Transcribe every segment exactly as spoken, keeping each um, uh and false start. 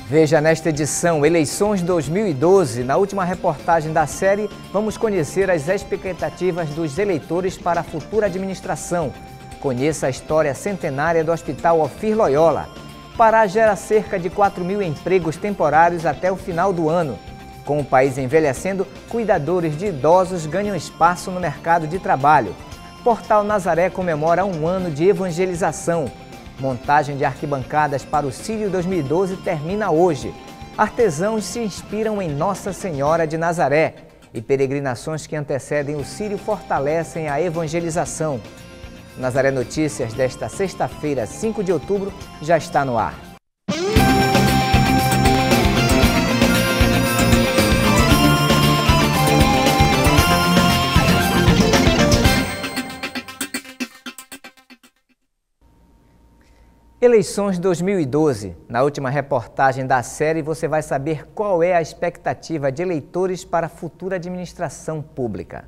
Veja nesta edição, Eleições dois mil e doze. Na última reportagem da série, vamos conhecer as expectativas dos eleitores para a futura administração. Conheça a história centenária do Hospital Ofir Loyola. Pará gera cerca de quatro mil empregos temporários até o final do ano. Com o país envelhecendo, cuidadores de idosos ganham espaço no mercado de trabalho. Portal Nazaré comemora um ano de evangelização. Montagem de arquibancadas para o Círio dois mil e doze termina hoje. Artesãos se inspiram em Nossa Senhora de Nazaré. E peregrinações que antecedem o Círio fortalecem a evangelização. Nazaré Notícias desta sexta-feira, cinco de outubro, já está no ar. Eleições dois mil e doze. Na última reportagem da série, você vai saber qual é a expectativa de eleitores para a futura administração pública.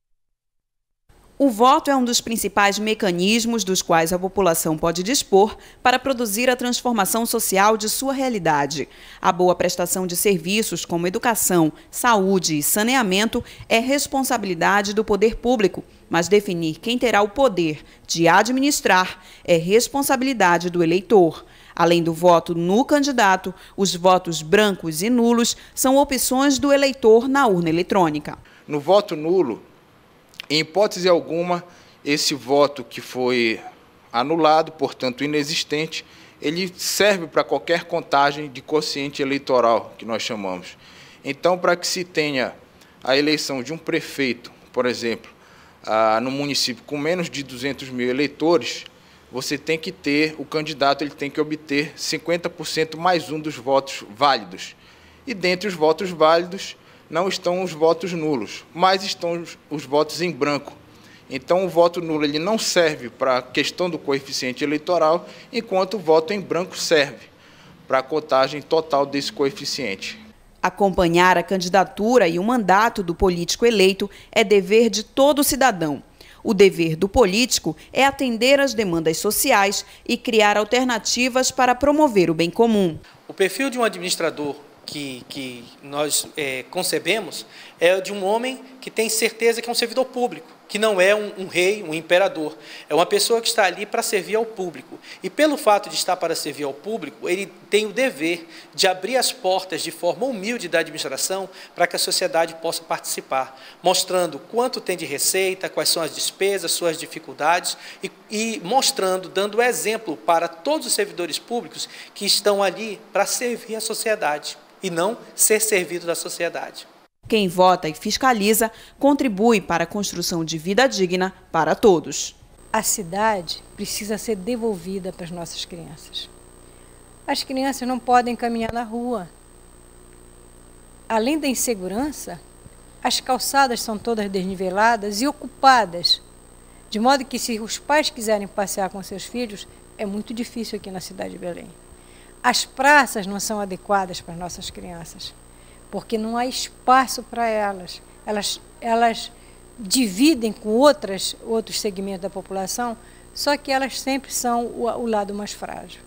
O voto é um dos principais mecanismos dos quais a população pode dispor para produzir a transformação social de sua realidade. A boa prestação de serviços como educação, saúde e saneamento é responsabilidade do poder público, mas definir quem terá o poder de administrar é responsabilidade do eleitor. Além do voto no candidato, os votos brancos e nulos são opções do eleitor na urna eletrônica. No voto nulo, em hipótese alguma, esse voto que foi anulado, portanto inexistente, ele serve para qualquer contagem de quociente eleitoral, que nós chamamos. Então, para que se tenha a eleição de um prefeito, por exemplo, ah, no município com menos de duzentos mil eleitores, você tem que ter, o candidato ele tem que obter cinquenta por cento mais um dos votos válidos. E dentre os votos válidos, não estão os votos nulos, mas estão os, os votos em branco. Então, o voto nulo ele não serve para a questão do coeficiente eleitoral, enquanto o voto em branco serve para a cotagem total desse coeficiente. Acompanhar a candidatura e o mandato do político eleito é dever de todo cidadão. O dever do político é atender às demandas sociais e criar alternativas para promover o bem comum. O perfil de um administrador Que, que nós é, concebemos é de um homem que tem certeza que é um servidor público, que não é um, um rei, um imperador. É uma pessoa que está ali para servir ao público. E pelo fato de estar para servir ao público, ele tem o dever de abrir as portas de forma humilde da administração para que a sociedade possa participar, mostrando quanto tem de receita, quais são as despesas, suas dificuldades e, e mostrando, dando exemplo para todos os servidores públicos que estão ali para servir a sociedade e não ser servido da sociedade. Quem vota e fiscaliza contribui para a construção de vida digna para todos. A cidade precisa ser devolvida para as nossas crianças. As crianças não podem caminhar na rua. Além da insegurança, as calçadas são todas desniveladas e ocupadas, de modo que se os pais quiserem passear com seus filhos, é muito difícil aqui na cidade de Belém. As praças não são adequadas para as nossas crianças, porque não há espaço para elas. Elas, elas dividem com outras, outros segmentos da população, só que elas sempre são o, o lado mais frágil.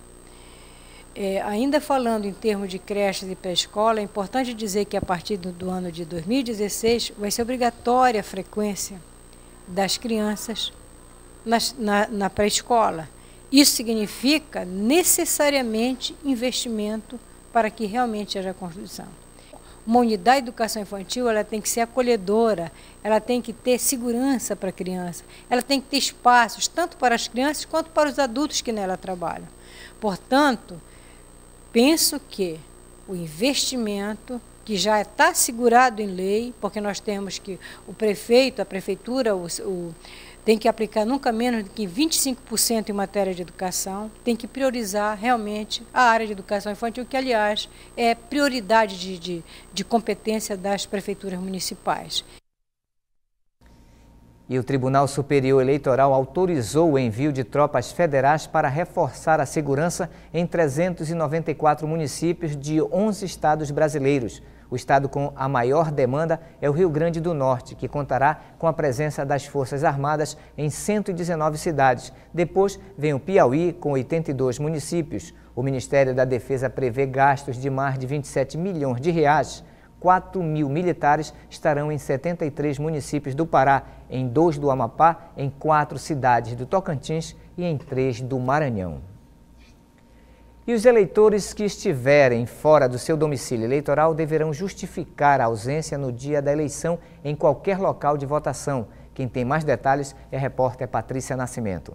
É, ainda falando em termos de creches e pré-escola, é importante dizer que a partir do, do ano de dois mil e dezesseis vai ser obrigatória a frequência das crianças nas, na, na pré-escola. Isso significa necessariamente investimento para que realmente haja construção. Uma unidade de educação infantil ela tem que ser acolhedora, ela tem que ter segurança para a criança, ela tem que ter espaços tanto para as crianças quanto para os adultos que nela trabalham. Portanto, penso que o investimento que já está assegurado em lei, porque nós temos que o prefeito, a prefeitura, o, o tem que aplicar nunca menos do que vinte e cinco por cento em matéria de educação, tem que priorizar realmente a área de educação infantil, que, aliás, é prioridade de, de, de competência das prefeituras municipais. E o Tribunal Superior Eleitoral autorizou o envio de tropas federais para reforçar a segurança em trezentos e noventa e quatro municípios de onze estados brasileiros. O estado com a maior demanda é o Rio Grande do Norte, que contará com a presença das Forças Armadas em cento e dezenove cidades. Depois vem o Piauí, com oitenta e dois municípios. O Ministério da Defesa prevê gastos de mais de vinte e sete milhões de reais. quatro mil militares estarão em setenta e três municípios do Pará, em dois do Amapá, em quatro cidades do Tocantins e em três do Maranhão. E os eleitores que estiverem fora do seu domicílio eleitoral deverão justificar a ausência no dia da eleição em qualquer local de votação. Quem tem mais detalhes é a repórter Patrícia Nascimento.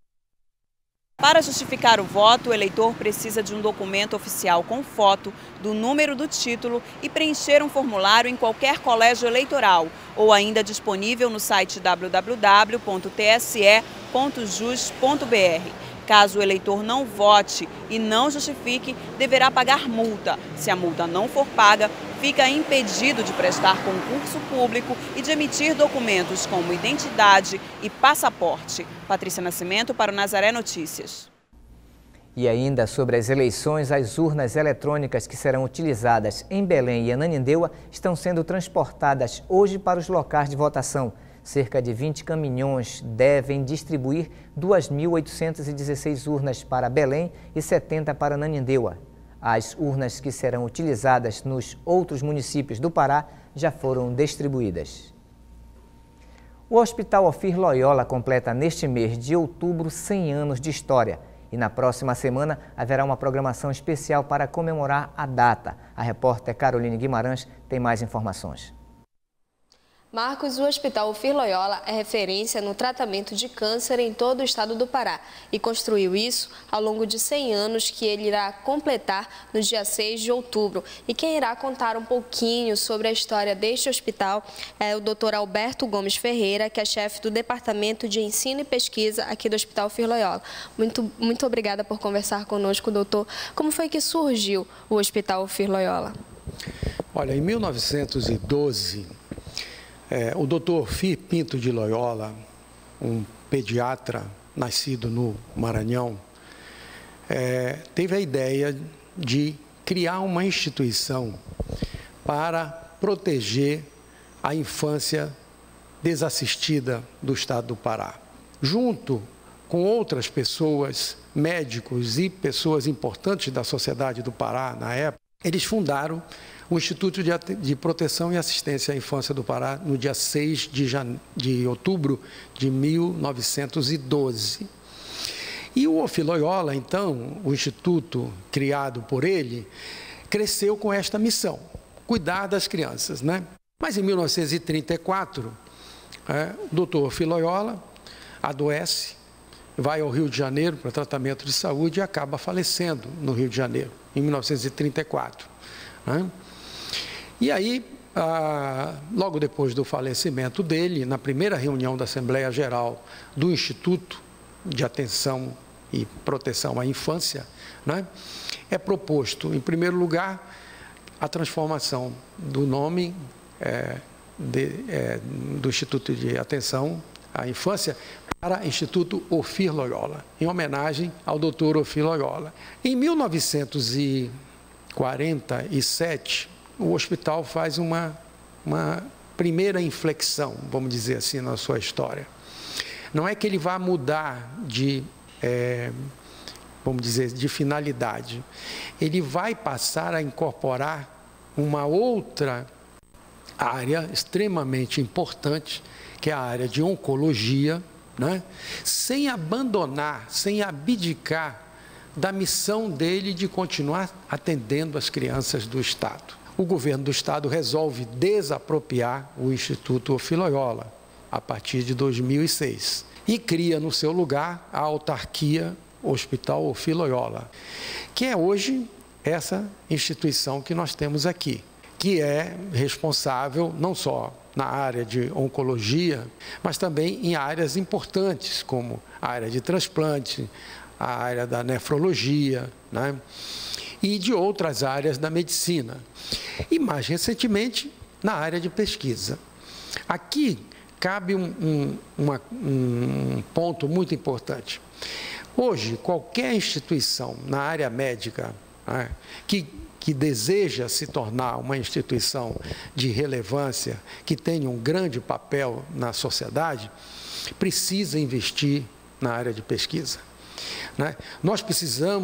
Para justificar o voto, o eleitor precisa de um documento oficial com foto, do número do título e preencher um formulário em qualquer colégio eleitoral ou ainda disponível no site w w w ponto t s e ponto jus ponto b r. Caso o eleitor não vote e não justifique, deverá pagar multa. Se a multa não for paga, fica impedido de prestar concurso público e de emitir documentos como identidade e passaporte. Patrícia Nascimento para o Nazaré Notícias. E ainda sobre as eleições, as urnas eletrônicas que serão utilizadas em Belém e Ananindeua estão sendo transportadas hoje para os locais de votação. Cerca de vinte caminhões devem distribuir duas mil oitocentas e dezesseis urnas para Belém e setenta para Ananindeua. As urnas que serão utilizadas nos outros municípios do Pará já foram distribuídas. O Hospital Ofir Loyola completa neste mês de outubro cem anos de história. E na próxima semana haverá uma programação especial para comemorar a data. A repórter Caroline Guimarães tem mais informações. Marcos, o Hospital Ofir Loyola é referência no tratamento de câncer em todo o estado do Pará e construiu isso ao longo de cem anos que ele irá completar no dia seis de outubro. E quem irá contar um pouquinho sobre a história deste hospital é o doutor Alberto Gomes Ferreira, que é chefe do Departamento de Ensino e Pesquisa aqui do Hospital Ofir Loyola. Muito, muito obrigada por conversar conosco, doutor. Como foi que surgiu o Hospital Ofir Loyola? Olha, em mil novecentos e doze... É, o doutor Ofir Pinto de Loyola, um pediatra nascido no Maranhão, é, teve a ideia de criar uma instituição para proteger a infância desassistida do estado do Pará. Junto com outras pessoas, médicos e pessoas importantes da sociedade do Pará na época, eles fundaram o Instituto de Proteção e Assistência à Infância do Pará no dia seis de, jane... de outubro de mil novecentos e doze. E o Ofir Loyola, então, o instituto criado por ele, cresceu com esta missão, cuidar das crianças, né? Mas em mil novecentos e trinta e quatro, é, o doutor Ofir Loyola adoece, vai ao Rio de Janeiro para tratamento de saúde e acaba falecendo no Rio de Janeiro, em mil novecentos e trinta e quatro. Né? E aí, ah, logo depois do falecimento dele, na primeira reunião da Assembleia Geral do Instituto de Atenção e Proteção à Infância, né, é proposto, em primeiro lugar, a transformação do nome é, de, é, do Instituto de Atenção à Infância para Instituto Ofir Loyola, em homenagem ao doutor Ofir Loyola. Em mil novecentos e quarenta e sete, o hospital faz uma, uma primeira inflexão, vamos dizer assim, na sua história. Não é que ele vá mudar de, é, vamos dizer, de finalidade. Ele vai passar a incorporar uma outra área extremamente importante, que é a área de oncologia, né? Sem abandonar, sem abdicar da missão dele de continuar atendendo as crianças do Estado. O governo do Estado resolve desapropriar o Instituto Ofir Loyola a partir de dois mil e seis e cria no seu lugar a autarquia Hospital Ofir Loyola, que é hoje essa instituição que nós temos aqui, que é responsável não só na área de oncologia, mas também em áreas importantes, como a área de transplante, a área da nefrologia, né? E de outras áreas da medicina. E, mais recentemente, na área de pesquisa. Aqui cabe um, um, uma, um ponto muito importante. Hoje, qualquer instituição na área médica, né, que, que deseja se tornar uma instituição de relevância, que tenha um grande papel na sociedade, precisa investir na área de pesquisa. Né? Nós precisamos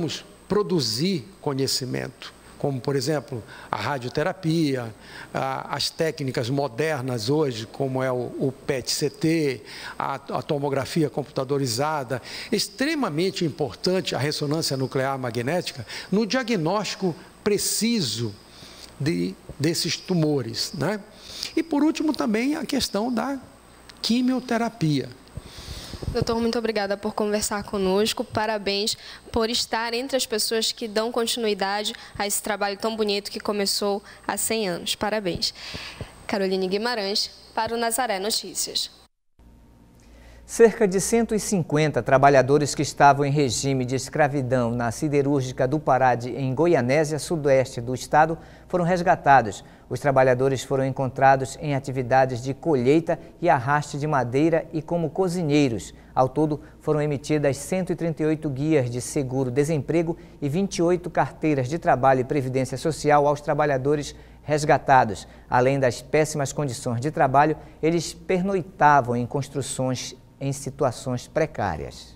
produzir conhecimento, como, por exemplo, a radioterapia, as técnicas modernas hoje, como é o P E T C T, a tomografia computadorizada, extremamente importante a ressonância nuclear magnética no diagnóstico preciso de, desses tumores, né? E, por último, também a questão da quimioterapia. Doutor, muito obrigada por conversar conosco. Parabéns por estar entre as pessoas que dão continuidade a esse trabalho tão bonito que começou há cem anos. Parabéns. Caroline Guimarães, para o Nazaré Notícias. Cerca de cento e cinquenta trabalhadores que estavam em regime de escravidão na siderúrgica do Pará, em Goianésia, sudoeste do estado, foram resgatados. Os trabalhadores foram encontrados em atividades de colheita e arraste de madeira e como cozinheiros. Ao todo, foram emitidas cento e trinta e oito guias de seguro-desemprego e vinte e oito carteiras de trabalho e previdência social aos trabalhadores resgatados. Além das péssimas condições de trabalho, eles pernoitavam em construções em situações precárias.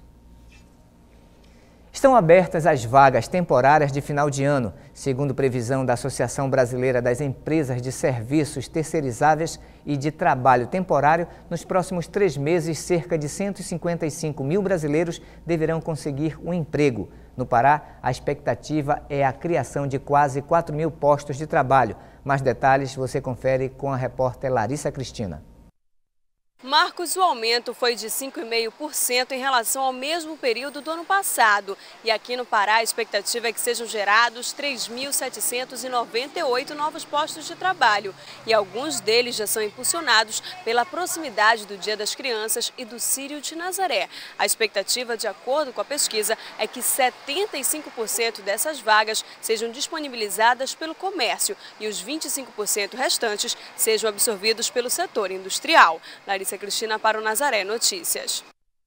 Estão abertas as vagas temporárias de final de ano. Segundo previsão da Associação Brasileira das Empresas de Serviços Terceirizáveis e de Trabalho Temporário, nos próximos três meses, cerca de cento e cinquenta e cinco mil brasileiros deverão conseguir um emprego. No Pará, a expectativa é a criação de quase quatro mil postos de trabalho. Mais detalhes você confere com a repórter Larissa Cristina. Marcos, o aumento foi de cinco vírgula cinco por cento em relação ao mesmo período do ano passado. E aqui no Pará, a expectativa é que sejam gerados três mil setecentos e noventa e oito novos postos de trabalho. E alguns deles já são impulsionados pela proximidade do Dia das Crianças e do Círio de Nazaré. A expectativa, de acordo com a pesquisa, é que setenta e cinco por cento dessas vagas sejam disponibilizadas pelo comércio e os vinte e cinco por cento restantes sejam absorvidos pelo setor industrial. Larissa Cristina, para o Nazaré Notícias.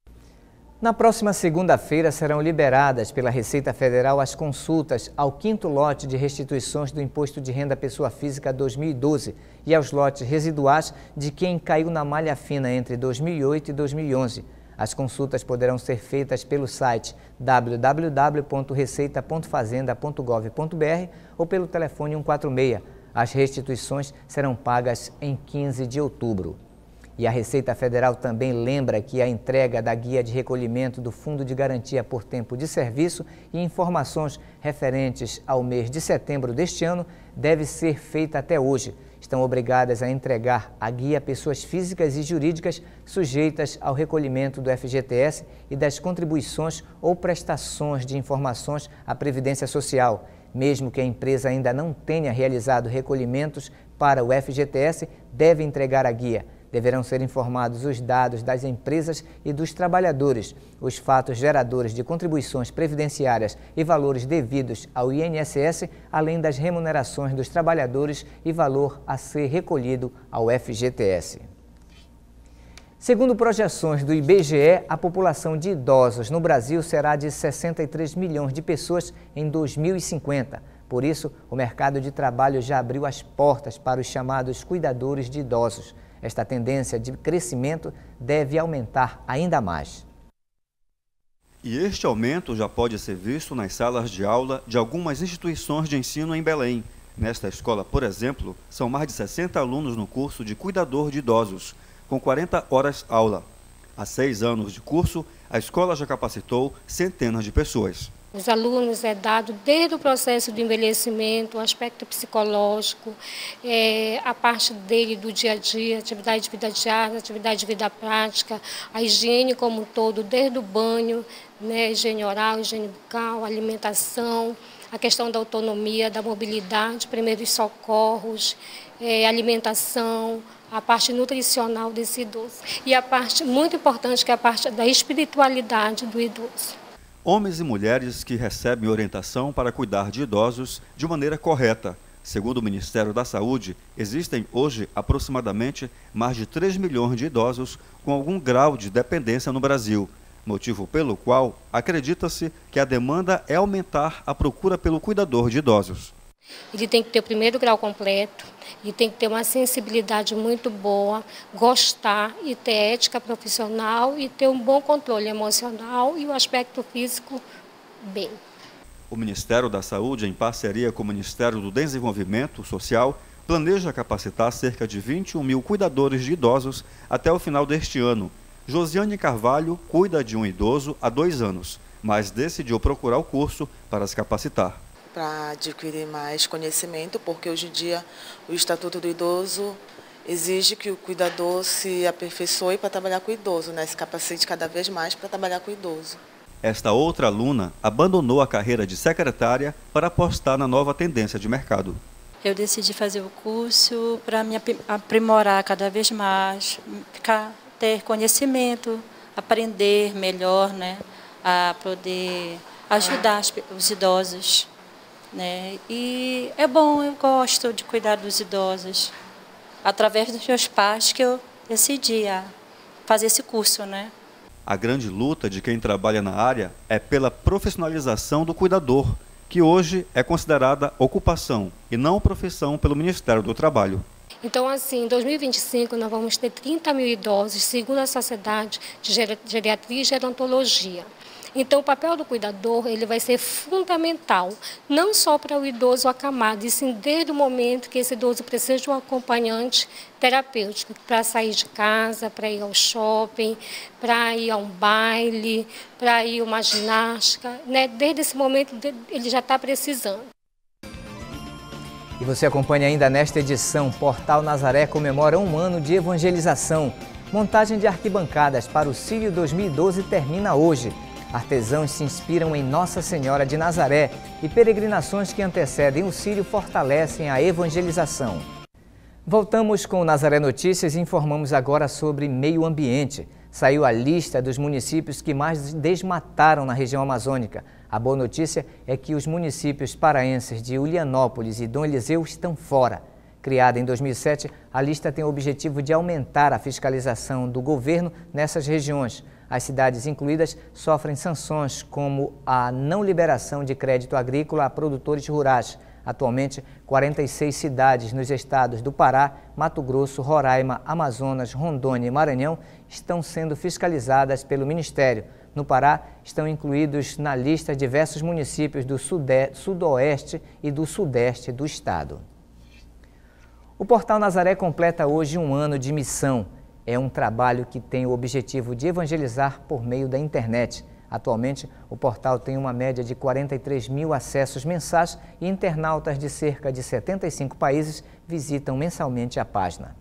Na próxima segunda-feira serão liberadas pela Receita Federal as consultas ao quinto lote de restituições do Imposto de Renda Pessoa Física dois mil e doze e aos lotes residuais de quem caiu na malha fina entre dois mil e oito e dois mil e onze. As consultas poderão ser feitas pelo site w w w ponto receita ponto fazenda ponto gov ponto br ou pelo telefone cento e quarenta e seis. As restituições serão pagas em quinze de outubro. E a Receita Federal também lembra que a entrega da guia de recolhimento do Fundo de Garantia por Tempo de Serviço e informações referentes ao mês de setembro deste ano deve ser feita até hoje. Estão obrigadas a entregar a guia pessoas físicas e jurídicas sujeitas ao recolhimento do F G T S e das contribuições ou prestações de informações à Previdência Social. Mesmo que a empresa ainda não tenha realizado recolhimentos para o F G T S, deve entregar a guia. Deverão ser informados os dados das empresas e dos trabalhadores, os fatos geradores de contribuições previdenciárias e valores devidos ao I N S S, além das remunerações dos trabalhadores e valor a ser recolhido ao F G T S. Segundo projeções do I B G E, a população de idosos no Brasil será de sessenta e três milhões de pessoas em dois mil e cinquenta. Por isso, o mercado de trabalho já abriu as portas para os chamados cuidadores de idosos. Esta tendência de crescimento deve aumentar ainda mais. E este aumento já pode ser visto nas salas de aula de algumas instituições de ensino em Belém. Nesta escola, por exemplo, são mais de sessenta alunos no curso de cuidador de idosos, com quarenta horas aula. Há seis anos de curso, a escola já capacitou centenas de pessoas. Os alunos é dado desde o processo do envelhecimento, o aspecto psicológico, é, a parte dele do dia a dia, atividade de vida diária, atividade de vida prática, a higiene como um todo, desde o banho, né, higiene oral, higiene bucal, alimentação, a questão da autonomia, da mobilidade, primeiros socorros, é, alimentação, a parte nutricional desse idoso. E a parte muito importante, que é a parte da espiritualidade do idoso. Homens e mulheres que recebem orientação para cuidar de idosos de maneira correta. Segundo o Ministério da Saúde, existem hoje aproximadamente mais de três milhões de idosos com algum grau de dependência no Brasil, motivo pelo qual acredita-se que a demanda é aumentar a procura pelo cuidador de idosos. Ele tem que ter o primeiro grau completo, ele tem que ter uma sensibilidade muito boa, gostar e ter ética profissional e ter um bom controle emocional e o aspecto físico bem. O Ministério da Saúde, em parceria com o Ministério do Desenvolvimento Social, planeja capacitar cerca de vinte e um mil cuidadores de idosos até o final deste ano. Josiane Carvalho cuida de um idoso há dois anos, mas decidiu procurar o curso para se capacitar. Para adquirir mais conhecimento, porque hoje em dia o Estatuto do Idoso exige que o cuidador se aperfeiçoe para trabalhar com o idoso, né? Se capacite cada vez mais para trabalhar com o idoso. Esta outra aluna abandonou a carreira de secretária para apostar na nova tendência de mercado. Eu decidi fazer o curso para me aprimorar cada vez mais, ficar, ter conhecimento, aprender melhor, né, a poder ajudar os idosos, né. E é bom, eu gosto de cuidar dos idosos. Através dos meus pais que eu decidi a fazer esse curso, né. A grande luta de quem trabalha na área é pela profissionalização do cuidador, que hoje é considerada ocupação e não profissão pelo Ministério do Trabalho. Então, assim, em dois mil e vinte e cinco, nós vamos ter trinta mil idosos, segundo a Sociedade de Geriatria e Gerontologia. Então, o papel do cuidador ele vai ser fundamental, não só para o idoso acamado, e sim desde o momento que esse idoso precisa de um acompanhante terapêutico, para sair de casa, para ir ao shopping, para ir a um baile, para ir a uma ginástica, né? Desde esse momento ele já está precisando. E você acompanha ainda nesta edição, Portal Nazaré comemora um ano de evangelização. Montagem de arquibancadas para o Círio dois mil e doze termina hoje. Artesãos se inspiram em Nossa Senhora de Nazaré e peregrinações que antecedem o Círio fortalecem a evangelização. Voltamos com o Nazaré Notícias e informamos agora sobre meio ambiente. Saiu a lista dos municípios que mais desmataram na região amazônica. A boa notícia é que os municípios paraenses de Ulianópolis e Dom Eliseu estão fora. Criada em dois mil e sete, a lista tem o objetivo de aumentar a fiscalização do governo nessas regiões. As cidades incluídas sofrem sanções como a não liberação de crédito agrícola a produtores rurais. Atualmente, quarenta e seis cidades nos estados do Pará, Mato Grosso, Roraima, Amazonas, Rondônia e Maranhão estão sendo fiscalizadas pelo Ministério. No Pará, estão incluídos na lista diversos municípios do Sudeste, Sudoeste e do Sudeste do estado. O Portal Nazaré completa hoje um ano de missão. É um trabalho que tem o objetivo de evangelizar por meio da internet. Atualmente, o portal tem uma média de quarenta e três mil acessos mensais e internautas de cerca de setenta e cinco países visitam mensalmente a página.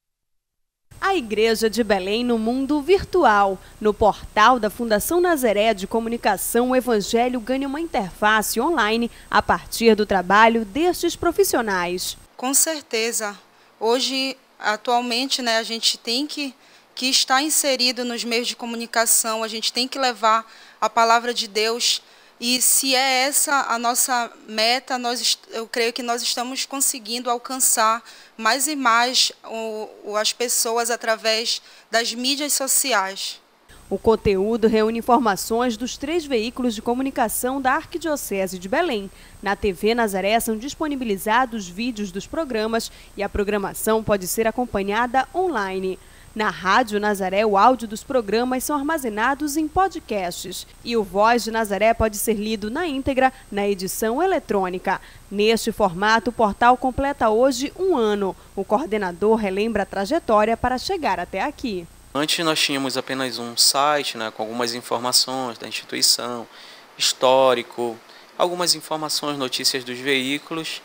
A Igreja de Belém no mundo virtual. No portal da Fundação Nazaré de Comunicação, o Evangelho ganha uma interface online a partir do trabalho destes profissionais. Com certeza. Hoje, atualmente, né, a gente tem que, que estar inserido nos meios de comunicação, a gente tem que levar a palavra de Deus. E se é essa a nossa meta, nós, eu creio que nós estamos conseguindo alcançar mais e mais o, as pessoas através das mídias sociais. O conteúdo reúne informações dos três veículos de comunicação da Arquidiocese de Belém. Na T V Nazaré são disponibilizados vídeos dos programas e a programação pode ser acompanhada online. Na Rádio Nazaré, o áudio dos programas são armazenados em podcasts e o Voz de Nazaré pode ser lido na íntegra na edição eletrônica. Neste formato, o portal completa hoje um ano. O coordenador relembra a trajetória para chegar até aqui. Antes nós tínhamos apenas um site, né, com algumas informações da instituição, histórico, algumas informações, notícias dos veículos.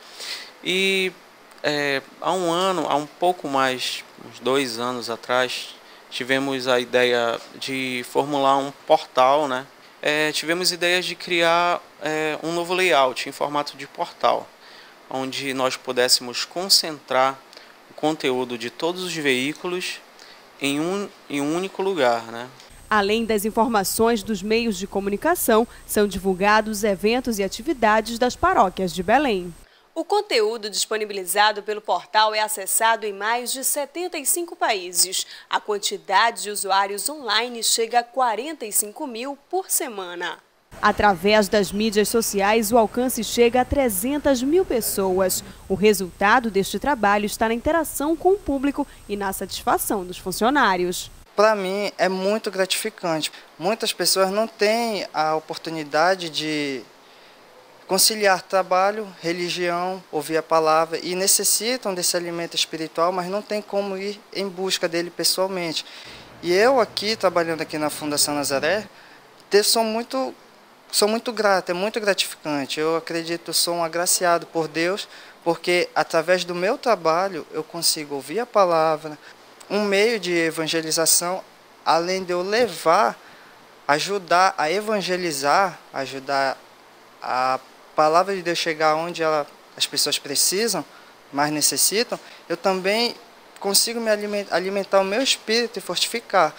E é, há um ano, há um pouco mais, uns dois anos atrás, tivemos a ideia de formular um portal, né? É, tivemos ideias de criar é, um novo layout em formato de portal, onde nós pudéssemos concentrar o conteúdo de todos os veículos em um, em um único lugar, né? Além das informações dos meios de comunicação, são divulgados eventos e atividades das paróquias de Belém. O conteúdo disponibilizado pelo portal é acessado em mais de setenta e cinco países. A quantidade de usuários online chega a quarenta e cinco mil por semana. Através das mídias sociais, o alcance chega a trezentas mil pessoas. O resultado deste trabalho está na interação com o público e na satisfação dos funcionários. Para mim é muito gratificante. Muitas pessoas não têm a oportunidade de conciliar trabalho, religião, ouvir a palavra e necessitam desse alimento espiritual, mas não tem como ir em busca dele pessoalmente. E eu aqui, trabalhando aqui na Fundação Nazaré, sou muito, sou muito grato, é muito gratificante. Eu acredito, sou um agraciado por Deus, porque através do meu trabalho eu consigo ouvir a palavra, um meio de evangelização, além de eu levar, ajudar a evangelizar, ajudar a palavra de Deus chegar onde ela, as pessoas precisam, mais necessitam, eu também consigo me alimentar, alimentar o meu espírito e fortificar.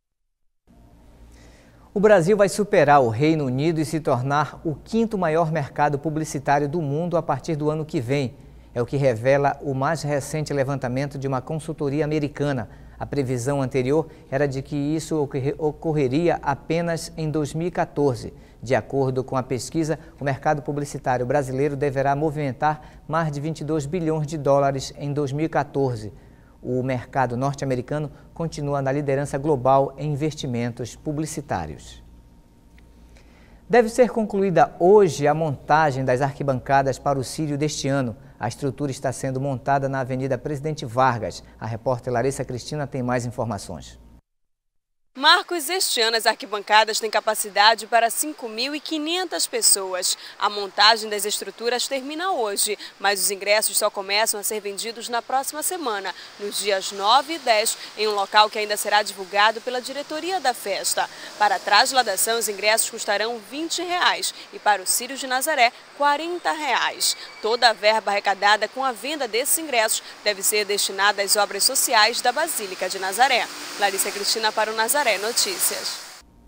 O Brasil vai superar o Reino Unido e se tornar o quinto maior mercado publicitário do mundo a partir do ano que vem. É o que revela o mais recente levantamento de uma consultoria americana. A previsão anterior era de que isso ocorreria apenas em dois mil e quatorze. De acordo com a pesquisa, o mercado publicitário brasileiro deverá movimentar mais de vinte e dois bilhões de dólares em dois mil e quatorze. O mercado norte-americano continua na liderança global em investimentos publicitários. Deve ser concluída hoje a montagem das arquibancadas para o Sírio deste ano. A estrutura está sendo montada na Avenida Presidente Vargas. A repórter Larissa Cristina tem mais informações. Marcos, este ano as arquibancadas têm capacidade para cinco mil e quinhentas pessoas. A montagem das estruturas termina hoje, mas os ingressos só começam a ser vendidos na próxima semana, nos dias nove e dez, em um local que ainda será divulgado pela diretoria da festa. Para a trasladação, os ingressos custarão vinte reais e para o Sírio de Nazaré, quarenta reais. Toda a verba arrecadada com a venda desses ingressos deve ser destinada às obras sociais da Basílica de Nazaré. Larissa Cristina para o Nazaré Notícias.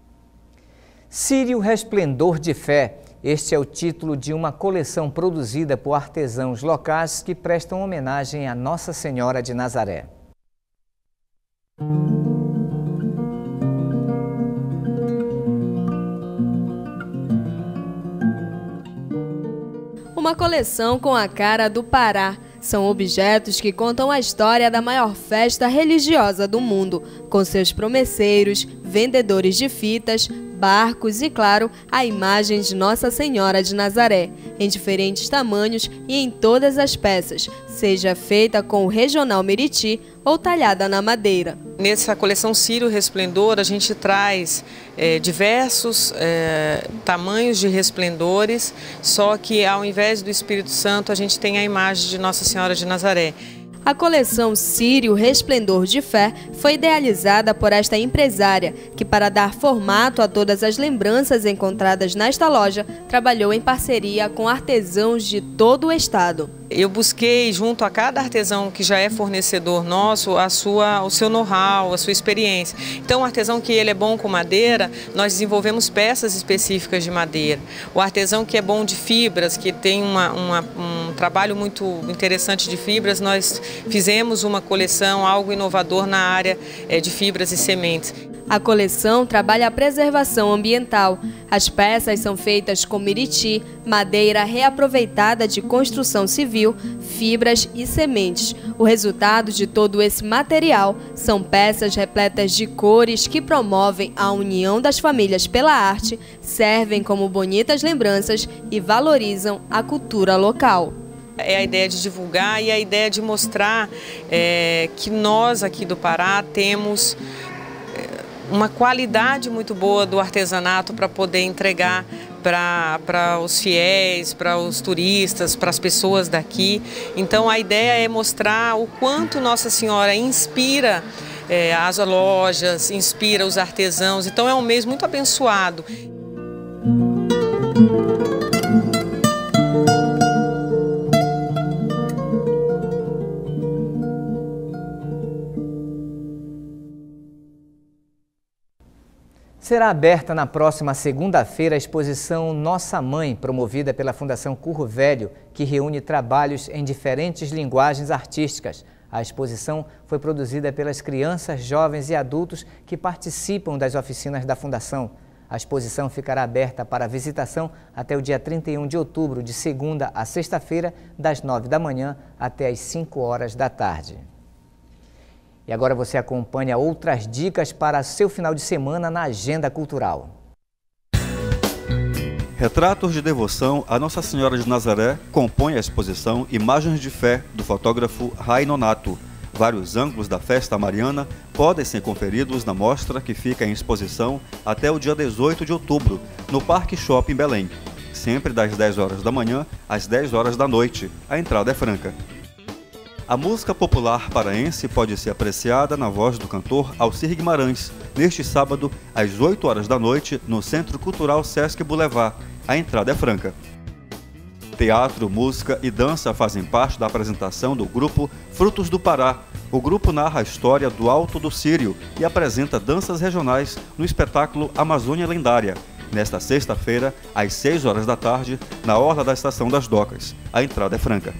Sírio Resplendor de Fé. Este é o título de uma coleção produzida por artesãos locais que prestam homenagem a Nossa Senhora de Nazaré. Uma coleção com a cara do Pará. São objetos que contam a história da maior festa religiosa do mundo, com seus promesseiros, vendedores de fitas, barcos e, claro, a imagem de Nossa Senhora de Nazaré, em diferentes tamanhos e em todas as peças, seja feita com o regional Meriti ou talhada na madeira. Nessa coleção Sírio Resplendor, a gente traz é, diversos é, tamanhos de resplendores, só que ao invés do Espírito Santo, a gente tem a imagem de Nossa Senhora de Nazaré. A coleção Sírio Resplendor de Fé foi idealizada por esta empresária, que para dar formato a todas as lembranças encontradas nesta loja, trabalhou em parceria com artesãos de todo o estado. Eu busquei, junto a cada artesão que já é fornecedor nosso, a sua, o seu know-how, a sua experiência. Então, o artesão que ele é bom com madeira, nós desenvolvemos peças específicas de madeira. O artesão que é bom de fibras, que tem uma, uma, um trabalho muito interessante de fibras, nós fizemos uma coleção, algo inovador na área é, de fibras e sementes. A coleção trabalha a preservação ambiental. As peças são feitas com miriti, madeira reaproveitada de construção civil, fibras e sementes. O resultado de todo esse material são peças repletas de cores que promovem a união das famílias pela arte, servem como bonitas lembranças e valorizam a cultura local. É a ideia de divulgar e a ideia de mostrar é, que nós aqui do Pará temos uma qualidade muito boa do artesanato para poder entregar para os fiéis, para os turistas, para as pessoas daqui. Então a ideia é mostrar o quanto Nossa Senhora inspira é, as lojas, inspira os artesãos. Então é um mês muito abençoado. Será aberta na próxima segunda-feira a exposição Nossa Mãe, promovida pela Fundação Curro Velho, que reúne trabalhos em diferentes linguagens artísticas. A exposição foi produzida pelas crianças, jovens e adultos que participam das oficinas da Fundação. A exposição ficará aberta para visitação até o dia trinta e um de outubro, de segunda a sexta-feira, das nove da manhã até as cinco horas da tarde. E agora você acompanha outras dicas para seu final de semana na Agenda Cultural. Retratos de devoção a Nossa Senhora de Nazaré compõem a exposição Imagens de Fé, do fotógrafo Rai Nonato. Vários ângulos da festa mariana podem ser conferidos na mostra que fica em exposição até o dia dezoito de outubro, no Parque Shopping Belém. Sempre das dez horas da manhã às dez horas da noite. A entrada é franca. A música popular paraense pode ser apreciada na voz do cantor Alcir Guimarães, neste sábado, às oito horas da noite, no Centro Cultural Sesc Boulevard. A entrada é franca. Teatro, música e dança fazem parte da apresentação do grupo Frutos do Pará. O grupo narra a história do Alto do Sírio e apresenta danças regionais no espetáculo Amazônia Lendária, nesta sexta-feira, às seis horas da tarde, na orla da Estação das Docas. A entrada é franca.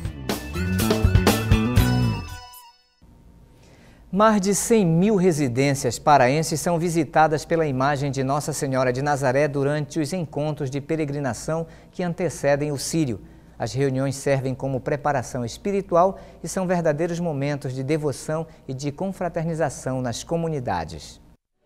Mais de cem mil residências paraenses são visitadas pela imagem de Nossa Senhora de Nazaré durante os encontros de peregrinação que antecedem o Círio. As reuniões servem como preparação espiritual e são verdadeiros momentos de devoção e de confraternização nas comunidades.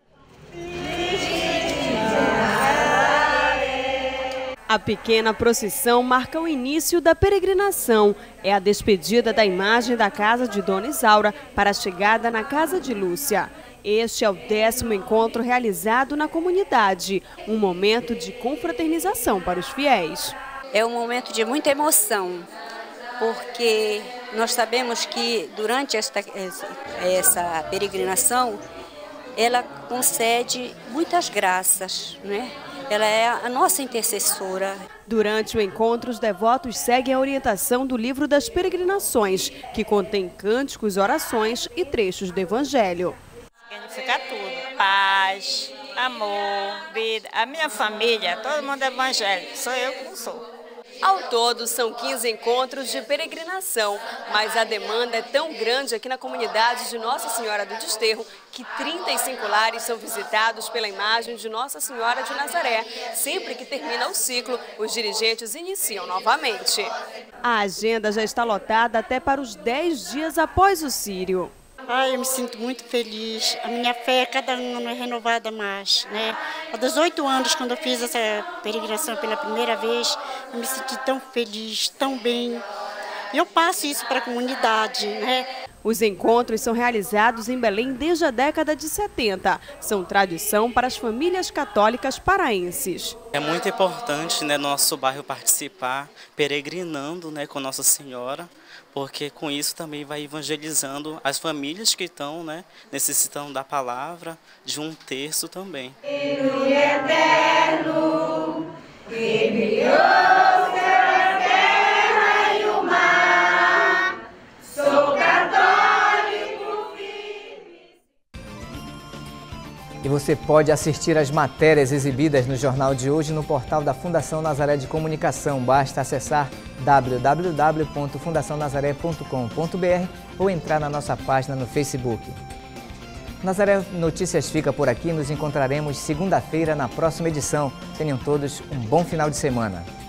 A pequena procissão marca o início da peregrinação. É a despedida da imagem da casa de Dona Isaura para a chegada na casa de Lúcia. Este é o décimo encontro realizado na comunidade, um momento de confraternização para os fiéis. É um momento de muita emoção, porque nós sabemos que durante esta, essa peregrinação, ela concede muitas graças, né? Ela é a nossa intercessora. Durante o encontro, os devotos seguem a orientação do livro das peregrinações, que contém cânticos, orações e trechos do Evangelho. Significa tudo: paz, amor, vida. A minha família, todo mundo é evangélico, sou eu que não sou. Ao todo, são quinze encontros de peregrinação, mas a demanda é tão grande aqui na comunidade de Nossa Senhora do Desterro que trinta e cinco lares são visitados pela imagem de Nossa Senhora de Nazaré. Sempre que termina o ciclo, os dirigentes iniciam novamente. A agenda já está lotada até para os dez dias após o Círio. Ai, eu me sinto muito feliz. A minha fé cada ano é renovada mais, né? Há dezoito anos, quando eu fiz essa peregrinação pela primeira vez, eu me senti tão feliz, tão bem. E eu passo isso para a comunidade, né? Os encontros são realizados em Belém desde a década de setenta. São tradição para as famílias católicas paraenses. É muito importante, né, nosso bairro participar, peregrinando, né, com Nossa Senhora, porque com isso também vai evangelizando as famílias que estão, né, necessitando da palavra, de um terço também. Eterno, que criou a terra e o mar, sou católico firme. E você pode assistir às matérias exibidas no Jornal de Hoje no portal da Fundação Nazaré de Comunicação. Basta acessar w w w ponto fundação nazaré ponto com ponto b r ou entrar na nossa página no Facebook. Nazaré Notícias fica por aqui. Nos encontraremos segunda-feira na próxima edição. Tenham todos um bom final de semana.